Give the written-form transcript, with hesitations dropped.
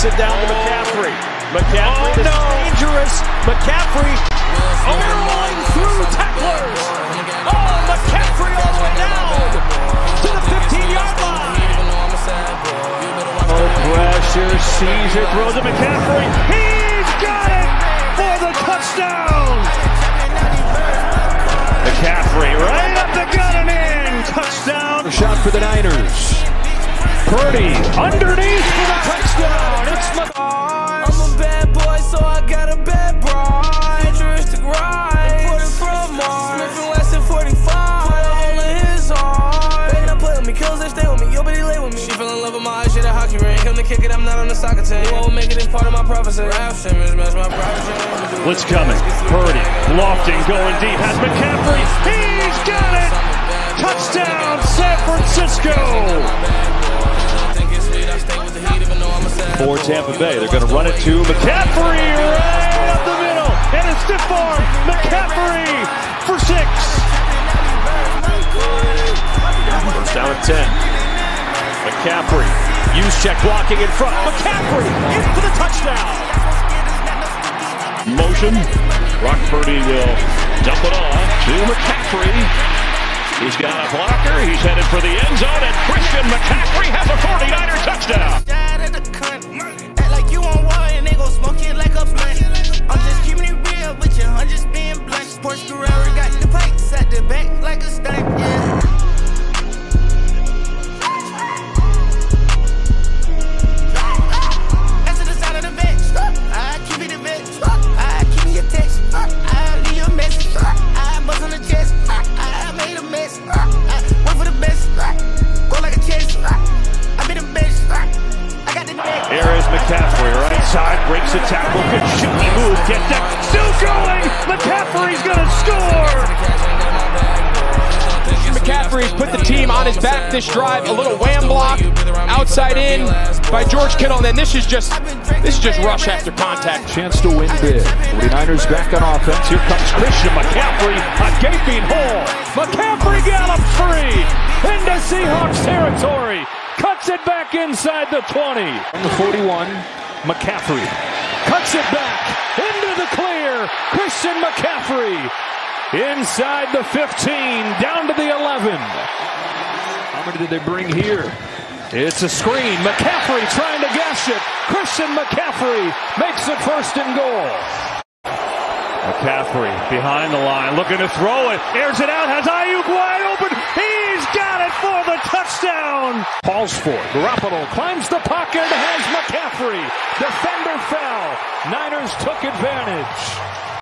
it down to McCaffrey. McCaffrey, this is dangerous. McCaffrey overrolling through tacklers. Oh, McCaffrey all the way down to the 15-yard line. Oh, pressure, sees it, throws it. McCaffrey, he's got it for the touchdown. McCaffrey right up the gut and in. Touchdown. A shot for the Niners. Purdy underneath for the touchdown. It's I'm a bad boy, so I got a bad bride. Futuristic ride, imported from Mars. Smith and Wesson 45, put a hole in his heart. They don't play with me, kills they stay with me. Yo, but he lay with me. She fell in love with my eyes, shit a hockey ring. Come to kick it, I'm not on the soccer team. You won't make it, it's part of my prophecy. Rap Simmons, match my private. Blitz coming. Purdy lofting, going deep. Has McCaffrey. He's got it. Touchdown, San Francisco. For Tampa Bay, they're going to run it to McCaffrey right up the middle, and a stiff arm. McCaffrey for 6. First down at 10. McCaffrey, Juszczyk blocking in front. McCaffrey in for the touchdown. Motion. Brock Purdy will dump it off to McCaffrey. He's got a blocker. He's headed for the end zone, and Christian McCaffrey has a 49er touchdown. Act like you on war and they gon' smoke it like a blunt. I'm just keeping it real, but your hun just being blunt. Sports Ferrari got the pipes at the back like a stunt, yeah. That's the sound of the bench. I keep it a bitch. I keep me a text. I leave a message. I buzz on the chest. I made a mess. I went for the best. Go like a chest. I be the best. I got the neck. Here is McCaffrey, right side, breaks a tackle, good shooty move, get that, still going, McCaffrey's gonna score! McCaffrey's put the team on his back this drive, a little wham block, outside in by George Kittle, and then this is just rush after contact. Chance to win big. 49ers back on offense, here comes Christian McCaffrey, a gaping hole, McCaffrey gallops free, into Seahawks territory. Cuts it back inside the 20. On the 41, McCaffrey cuts it back into the clear. Christian McCaffrey inside the 15, down to the 11. How many did they bring here? It's a screen. McCaffrey trying to gash it. Christian McCaffrey makes it 1st and goal. McCaffrey behind the line, looking to throw it. Airs it out, has Ayuk wide open. He's got it for the touchdown. Falls for it. Garoppolo climbs the pocket, has McCaffrey. Defender fell. Niners took advantage.